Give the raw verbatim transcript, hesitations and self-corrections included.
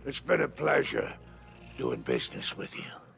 It's been a pleasure doing business with you.